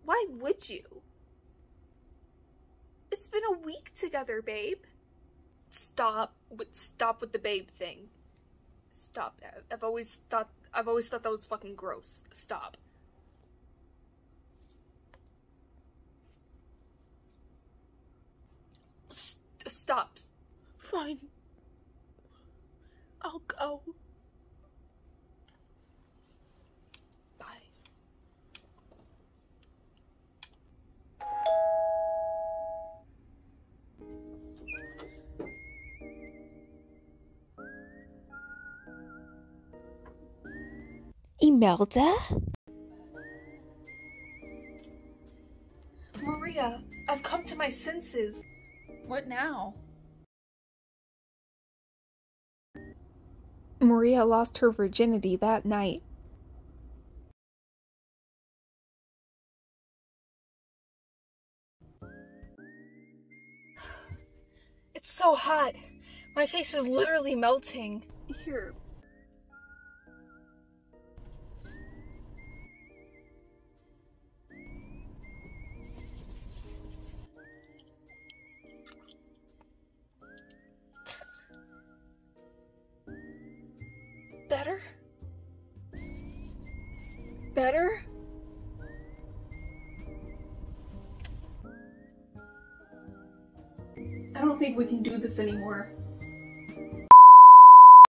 Why would you? It's been a week together, babe. Stop with the babe thing. Stop. I've always thought that was fucking gross. Stop. Stop. Fine. I'll go. Bye. Imelda? Maria, I've come to my senses. What now? Maria lost her virginity that night. It's so hot. My face is literally melting. Here. Better? Better? I don't think we can do this anymore.